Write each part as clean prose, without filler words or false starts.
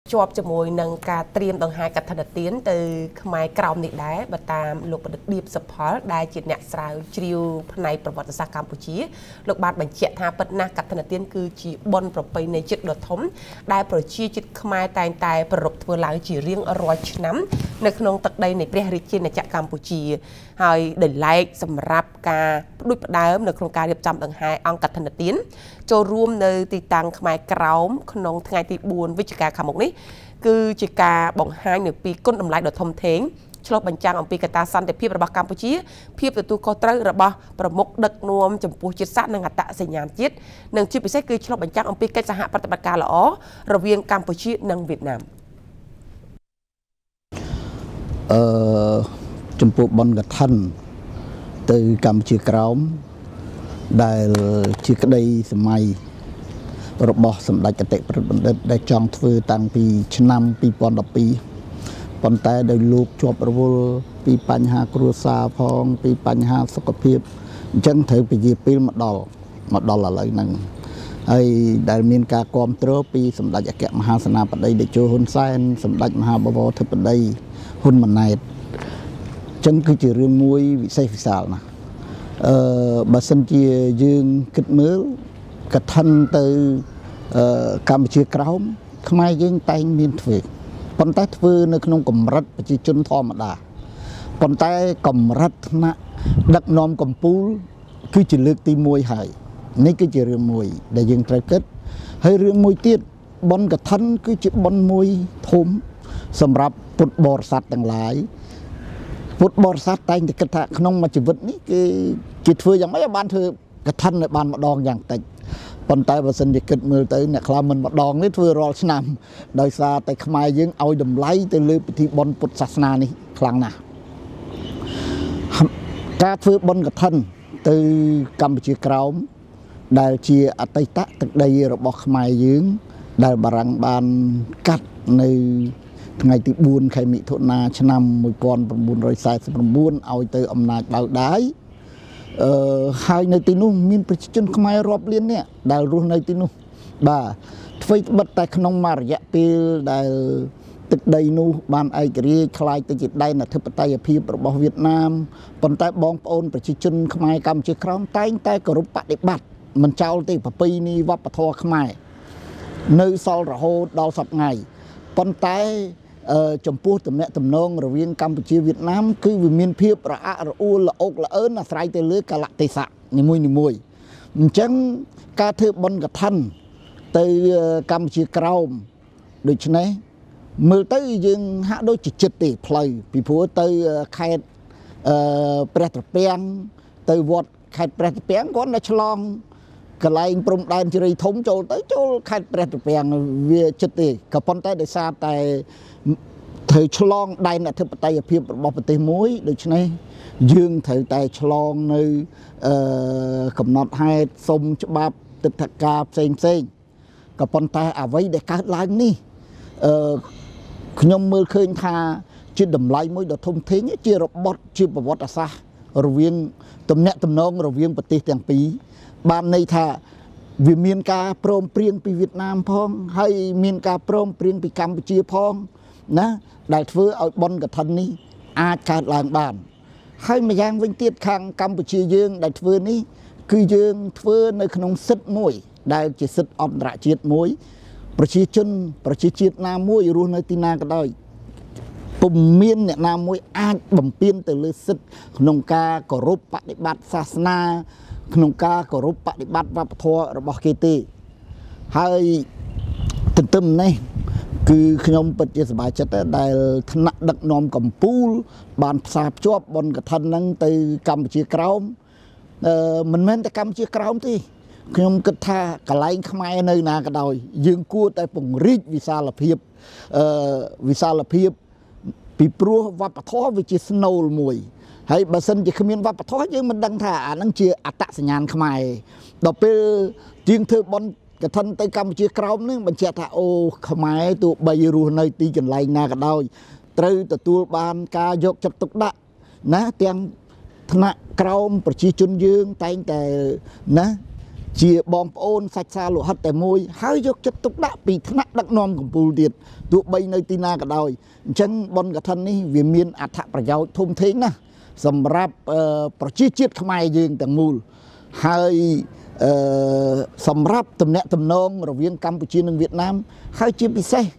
ជាប់ជាមួយនឹងការត្រៀមដង្ហែកឋិនទានទៅខ្មែរក្រោមនេះដែរបើតាមលោកបណ្ឌិតឌៀបសុផលដែលជាអ្នកស្រាវជ្រាវផ្នែកប្រវត្តិសាស្ត្រកម្ពុជាលោកបានបញ្ជាក់ថាពិតណាស់កឋិនទានគឺជាបុណ្យប្រពៃណីជាតិដ៏ធំដែលប្រជាជាតិខ្មែរតែងតែប្រារព្ធធ្វើឡើងជារៀងរាល់ឆ្នាំនៅក្នុងទឹកដីនៃព្រះរាជាណាចក្រកម្ពុជាហើយដោយឡែកសម្រាប់ការផ្ដួចផ្ដើមនៅក្នុងការរៀបចំដង្ហែអង្គកឋិនទានចូលរួមនៅទីតាំងខ្មែរក្រោមក្នុងថ្ងៃទី4វិច្ឆិកាខាងមុខនេះគឺជាការបង្ហាញនៅពីគុណតម្លៃដ៏ធំធេងឆ្លុះបញ្ចាំងអំពីកត្តាសន្តិភាពរបស់កម្ពុជាភាពទទួលខុសត្រូវរបស់ប្រមុខដឹកនាំចំពោះជាតិសាសន៍និងអត្តសញ្ញាណជាតិនិងជាពិសេសគឺឆ្លុះបញ្ចាំងអំពីកិច្ចសហប្រតិបត្តិការល្អរវាងកម្ពុជានិងវៀតណាមចំពោះបុណ្យកឋិនទៅកម្ពុជាក្រោមដែលជាក្តីសម័យរបស់សម្ដេចអតិប្រិយបណ្ឌិតដែលចង់ធ្វើតាំងពីឆ្នាំ2012ប៉ុន្តែដោយលោកជាប់រវល់ពីបញ្ហាគ្រួសារផងពីបញ្ហាសុខភាពអញ្ចឹងត្រូវពជាពេលមកដល់ឥឡូវហ្នឹងហើយដែលមានការគ្រប់គ្រងពីសម្ដេចអគ្គមហាសេនាបតីតេជោហ៊ុនសែនសម្ដេចមហាបវរធិបតីហ៊ុនម៉ាណែតអញ្ចឹងគឺជារឿងមួយវិសេសវិសាលណាស់បើសិនជាយើងគិតមើលកឋិនទៅកម្ពុជាក្រោមខ្មែរយើងតែងមានធ្វើប៉ុន្តែធ្វើនៅក្នុងកម្រិតប្រជាជនធម្មតាប៉ុន្តែកម្រិតថ្នាក់ដឹកនាំកម្ពុជាគឺជាលើកទី1ហើយនេះគឺជារឿងមួយដែលយើងត្រូវគិតហើយរឿងមួយទៀតបុណ្យកឋិនគឺជាបុណ្យមួយធំសម្រាប់ពុទ្ធបរិស័ទទាំងឡាយពុទ្ធបរិស័ទតែងតែគិតថាក្នុងមួយជីវិតនេះគេធ្វើយ៉ាងម៉េចឲ្យបានធ្វើកឋិនឲ្យបានម្ដងយ៉ាងតិចប៉ុន្តែបើសិនជាគិតមើលទៅអ្នកខ្លះមិនម្ដងនេះធ្វើរាល់ឆ្នាំដោយសារតែខ្មែរយើងឲ្យតម្លៃទៅលើពិធីបុណ្យពុទ្ធសាសនានេះខ្លាំងណាស់ការធ្វើបុណ្យកឋិនទៅកម្ពុជាក្រោមដែលជាអតីតទឹកដីរបស់ខ្មែរយើងដែលបារាំងបានកាត់នៅថ្ងៃទី4ខែមិថុនាឆ្នាំ1949ឲ្យទៅអំណាចបៅដាយហើយនៅទីនោះមានប្រជាជនខ្មែររាប់លាននាក់ដែលរស់នៅទីនោះបាទធ្វើត្បិតតែក្នុងមួយរយៈពេលដែលទឹកដីនោះបានឯករាជ្យคล้ายទៅជាដែនអធិបតេយ្យភាពរបស់វៀតណាមប៉ុន្តែបងប្អូនប្រជាជនខ្មែរកម្ពុជាក្រោមតែងតែគោរពបដិបត្តិមិនចោលទេប្រពៃណីវប្បធម៌ខ្មែរនៅសល់រហូតដល់សប្តាហ៍ថ្ងៃប៉ុន្តែចំពោះទំនាក់ទំនងរវាងកម្ពុជាវៀតណាមគឺវាមានភាពរអាក់រអួលល្អអុកល្អឿនអាស្រ័យទៅលើកាលៈទេសៈនីមួយអញ្ចឹងការធ្វើបុណ្យកឋិនទៅកម្ពុជាក្រោមដូច្នេះមើលទៅយើងហាក់ដូចជាចិត្តទេផ្លូវពីព្រោះទៅខេត្តព្រះត្រពាំងទៅវត្តខេត្តព្រះត្រពាំងគាត់នៅឆ្លងកន្លែងព្រំដែនជ្រៃធំចូលខេត្តព្រះត្រពាំងវាចិត្តទេក៏ប៉ុន្តែដោយសារតែត្រូវឆ្លងដែនអធិបតេយ្យភាពរបស់ប្រទេសមួយដូច្នេះយើងត្រូវតែឆ្លងនៅកំណត់ហេតុសុំច្បាប់ទិដ្ឋាការផ្សេងក៏ប៉ុន្តែអ្វីដែលកើតឡើងនេះខ្ញុំមើលឃើញថាជាតម្លៃមួយដ៏ធំធេងជារបត់ជាប្រវត្តិសាស្ត្ររវាងទំនាក់ទំនងរវាងប្រទេសទាំងពីរបានន័យថាវាមានការព្រមព្រៀងពីវៀតណាមផងហើយមានការព្រមព្រៀងពីកម្ពុជាផងណាដែលធ្វើឲ្យបុណ្យកឋិននេះអាចកើតឡើងបានហើយម្យ៉ាងវិញទៀតខាងកម្ពុជាយើងដែលធ្វើនេះគឺយើងធ្វើនៅក្នុងសិទ្ធិមួយដែលជាសិទ្ធិអន្តរជាតិមួយប្រជាជាតិណាមួយរស់នៅទីណាក៏ដោយពុំមានអ្នកណាមួយអាចបំពានទៅលើសិទ្ធិក្នុងការគោរពបដិបត្តិសាសនាក្នុងការគោរពបដិបត្តិវប្បធម៌របស់គេទេហើយទន្ទឹមនេះគឺខ្ញុំពិតជាសប្បាយចិត្តដែលថ្នាក់ដឹកនាំកម្ពុជាបានផ្សារភ្ជាប់បុណ្យកឋិនហ្នឹងទៅកម្ពុជាក្រោមមិនមែនតែកម្ពុជាក្រោមទេខ្ញុំគិតថាកន្លែងខ្មែរនៅណាក៏ដោយយើងគួរតែពង្រីកវិសាលភាពពីព្រោះវប្បធម៌វាជាស្នូលមួយហើយបើសិនជាគ្មានវប្បធម៌យើងមិនដឹងថាអាហ្នឹងជាអត្តសញ្ញាណខ្មែរដល់ពេលជាងធ្វើបុណ្យកឋិនទៅកម្ពុជាក្រោមនឹងបញ្ជាក់ថាអូខ្មែរទោះបីរស់នៅទីកន្លែងណាក៏ដោយត្រូវទទួលបានការយកចិត្តទុកដាក់ណាទាំងថ្នាក់ក្រោមប្រជាជនយើងតែងតែណា chia bom ôn sạch xa lộ hất tại môi hai dọc chất tục đã bị thắt đắc non của bùi điệt tụ bay nơi tina cả đôi chân bon cả thân ní vì miền ạt thạ phải giàu thôm thế nè sầm rap chi chiết không ai dừng tầng mùi hai sầm rap tầm nẹt tầm nông rồi viên CampuchiaនិងViệt Nam hai chia bị xe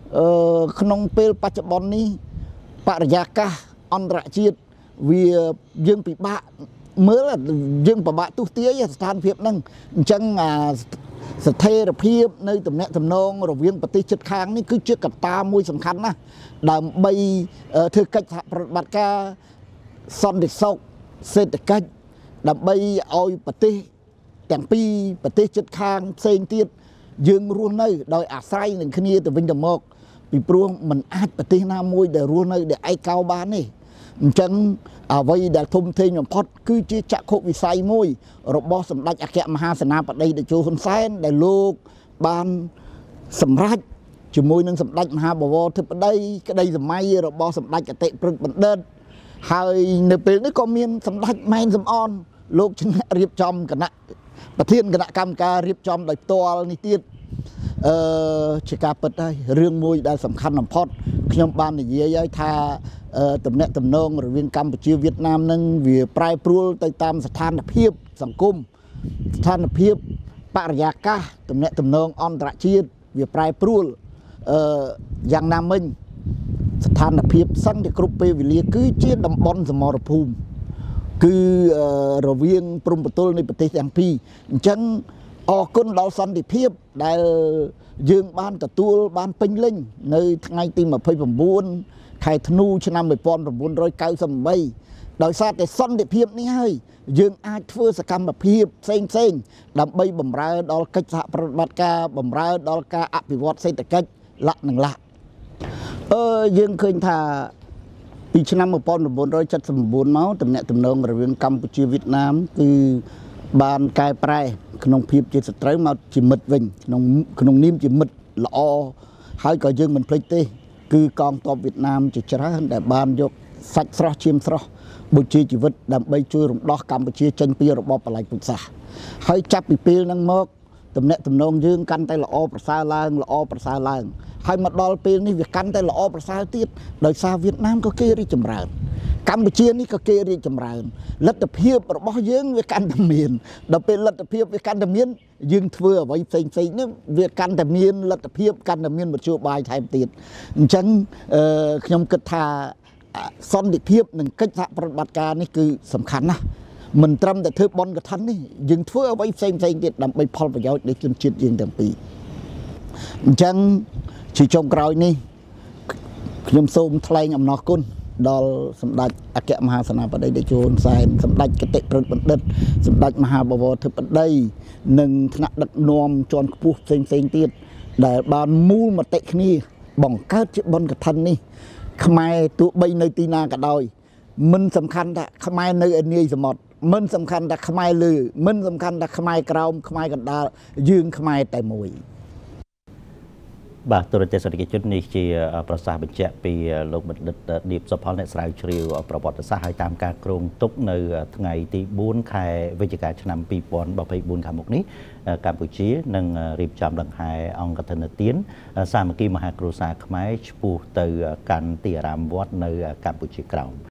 không pel bạch bon ní bạc giá cả on rạ chiết vì dương bị bạ mới là dương bà tu tía sàn phiệp năng chânสเตอร์เพียบในตำแหน่งตำนองเราเวียงปฏิจิตค้างนี่คือเชื่อกับตามวยสำคัญนะดามใบเธอกิจปฏิบัติการซอนเด็กซอกเศรษฐกิจดามใบเอาปฏิแต่งปีปฏิจิตค้างเซนตียืงรุ่นในโดยอาศัยหนึ่งคณีแต่วิ่งดมกปีปรวงมันอาจปฏินามวยเดี๋ยวรุ่นในเดี๋ยวไอ้เกาบ้านนี่จังไว้เดี๋ยวทุ่มเทอย่างพอดคือจีจะโควิไซมวยรบสำนักอาเกะมหาสนาปฏิเดจูคนแสนได้ลูกบานสำรักจมวยนึงสำนักมหาบวรทึบได้ก็ได้สมัยรบสำนักกเตะปรึกบันเดินหายในปีนี้ก็มีสำนักแมนสำออนลูกชนะเรียบจอมกันนะประเทศคณะกรรมการเรียบจอมโดยตัวนิติชิกาเปิดได้เรื่องมวยได้สำคัญของพอดขยมบานในเยี่ยทาตำแหน่งตำนองหรือเวียงกัมพูชีเวียดนามนั่งเวียปลายปลุลไปตามสถานเพียบสังคมสถานเพียบปริยากาตำแหน่งตำนองอันตรชีตเวียปลายปลุลอย่างนามินสถานเพียบสังเดกรุปเปวิเลียคือเชี่ยดำบอลสมรภูมิคือเราเวียงปรุงประตูในประเทศอย่างพี่จังออกคนเราสันติเพียบได้ยืงบ้านตะตัวบ้านปิงลิงในไงตีมาเพย์ผมบุญไข่ธนูชนะไม่ปอนผมบุญร้อยเก้าสมัยโดยซาแต่สันติเพียบนี่ให้ยืงอาจเพื่อสกรรมแบบเพียบเซ็งเซ็งดำใบบำราดอลกิจปฏิบัติการบำราดอลกาอภิวัตเศรษฐกิจละหนึ่งละยืงเคยท่าปีชนะไม่ปอนผมบุญร้อยจัดสมบูรณ์เมาตำแหน่งตำนองระเวียงกัมพูชีเวียดนามคือบานกายปลายขนมพิบจิตสตรีมาจิมิดวิ่งขนมนิ่มจิมิดละอให้ก็ยังมันพลิกตีคือกองทัพเวียดนามจะชนะแต่บานยกสักสระเชียมสระบุชีชีวิตดำไปช่วยรำดอกกัมพูชีจันปีระบบปลายปุษาให้จับปีปีนั่งมกตำแหน่งตำนองยืงกันแต่ละอประสาลางละอประสาลางให้มาดอลปีนี่วิกันแต่ละอประสาติดโดยซาเวียดนามก็เกลีจำเริญกัมพูชีนี่ก็เกลีจำเริญลัทธิเพียบระบบยืงวิกันดำเมียนเราเป็นลัทธิเพียบวิกันดำเมียนยืงเถื่อไว้เซ็งๆนี่วิกันดำเมียนลัทธิเพียบกันดำเมียนมาช่วยบายไทยติดฉันขยมกระทาซอนดิเพียบหนึ่งกิจปฏิบัติการนี่คือสำคัญนะมันตรำแต่เธอบอลกับทันนี่ยืงเถื่อไว้เซ็งๆติดดำไปพอลประโยชน์ในจนจิตยืงแต่ปีฉันชีชงกรอยนี่ขยมโซมทลายอำนาจกุลดอลสมเด็จอาเกะมหาสนาปฏิเดชโอนไซน์สมเด็จกเตปรบันเดชสมเด็จมหาบวรทึบได้หนึ่งคณะดักนวมจนผู้เซ็งตีดได้บานมูลมาเตะนี่บ่งก้าวจิบอลกับทันนี่ขมายตัวใบในตีนากับดอยมันสำคัญแต่ขมายในอันนี้สมดมันสำคัญแต่ขมายลือมันสำคัญแต่ขมายกราวขมายกันดายืงขมายแต่มวยบาตัวเจสติกิจนี้คือประสาทเจ็บปีลงบันทึกดีบสปอร์ตในสายชิวประวัติศาสตร์ให้ตามการกรงตุกในไงที่บุญไข่วิจิการชนำปีปอนบอกไปบุญขามุกนี้กัมพูชีหนึ่งรีบจำหลังหายองกฐานเตียนสามัคคีมหากรุษาขมายปูตือการตีรามวัดในกัมพูชีกล่าว